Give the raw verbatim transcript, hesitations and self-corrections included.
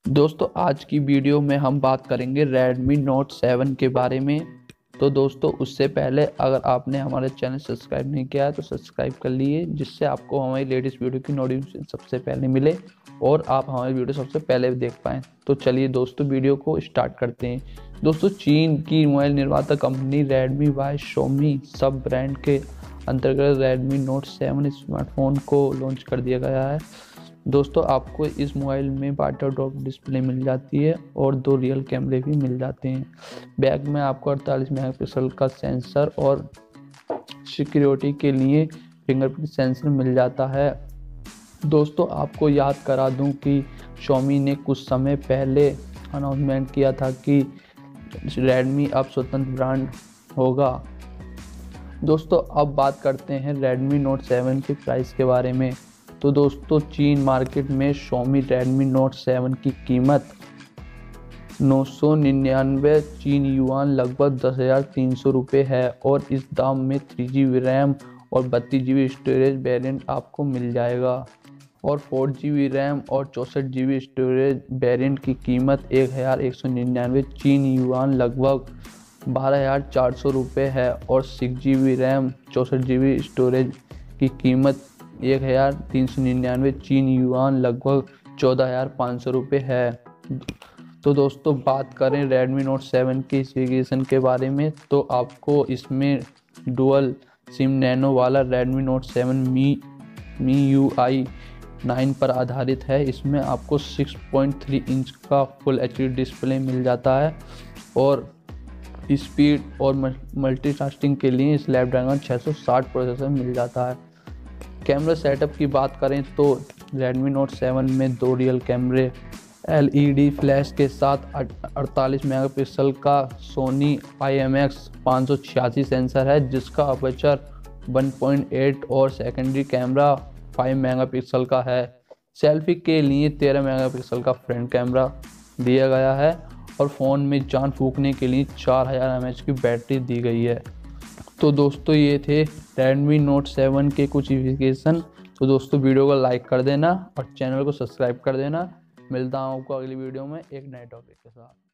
दोस्तों आज की वीडियो में हम बात करेंगे Redmi Note सेवन के बारे में। तो दोस्तों उससे पहले अगर आपने हमारे चैनल सब्सक्राइब नहीं किया है तो सब्सक्राइब कर लिए, जिससे आपको हमारी लेटेस्ट वीडियो की नोटिफिकेशन सबसे पहले मिले और आप हमारी वीडियो सबसे पहले देख पाएँ। तो चलिए दोस्तों वीडियो को स्टार्ट करते हैं। दोस्तों चीन की मोबाइल निर्माता कंपनी Redmi बाय Xiaomi सब ब्रांड के अंतर्गत Redmi Note सेवन स्मार्टफोन को लॉन्च कर दिया गया है। दोस्तों आपको इस मोबाइल में वाटर ड्रॉप डिस्प्ले मिल जाती है और दो रियल कैमरे भी मिल जाते हैं। बैक में आपको अड़तालीस मेगापिक्सल का सेंसर और सिक्योरिटी के लिए फिंगरप्रिंट सेंसर मिल जाता है। दोस्तों आपको याद करा दूं कि Xiaomi ने कुछ समय पहले अनाउंसमेंट किया था कि Redmi अब स्वतंत्र ब्रांड होगा। दोस्तों अब बात करते हैं Redmi Note सेवन के प्राइस के बारे में। तो दोस्तों चीन मार्केट में Xiaomi Redmi Note सेवन की कीमत नौ सौ निन्यानवे चीन युआन लगभग दस हज़ार तीन सौ रुपये है और इस दाम में थ्री जी बी रैम और बत्तीस जी बी स्टोरेज वेरिएंट आपको मिल जाएगा और फोर जी बी रैम और चौंसठ जी बी स्टोरेज वेरिएंट की कीमत एक हज़ार एक सौ निन्यानवे चीन युआन लगभग बारह हज़ार चार सौ रुपये है और सिक्स जी बी रैम चौंसठ जी बी स्टोरेज की कीमत एक हज़ार तीन सौ निन्यानवे चीन युआन लगभग चौदह हज़ार पाँच सौ रुपये है। तो दोस्तों बात करें Redmi Note सेवन के स्पेसिफिकेशन के बारे में, तो आपको इसमें डुअल सिम नैनो वाला Redmi Note seven Mi Mi U I nine पर आधारित है। इसमें आपको सिक्स पॉइंट थ्री इंच का फुल एच डी डिस्प्ले मिल जाता है और स्पीड और मल्टीटास्किंग के लिए स्नैपड्रैगन छः सौ साठ प्रोसेसर मिल जाता है। कैमरा सेटअप की बात करें तो Redmi Note सेवन में दो रियल कैमरे एल ई डी फ्लैश के साथ अड़तालीस मेगापिक्सल का सोनी आई एम एक्स पाँच सौ छियासी सेंसर है, जिसका अपर्चर वन पॉइंट एट और सेकेंडरी कैमरा फाइव मेगापिक्सल का है। सेल्फी के लिए तेरह मेगापिक्सल का फ्रंट कैमरा दिया गया है और फ़ोन में जान फूंकने के लिए चार हज़ार एम एच की बैटरी दी गई है। तो दोस्तों ये थे Redmi Note सेवन के कुछ स्पेसिफिकेशन। तो दोस्तों वीडियो को लाइक कर देना और चैनल को सब्सक्राइब कर देना। मिलता हूँ आपको अगली वीडियो में एक नए टॉपिक के साथ।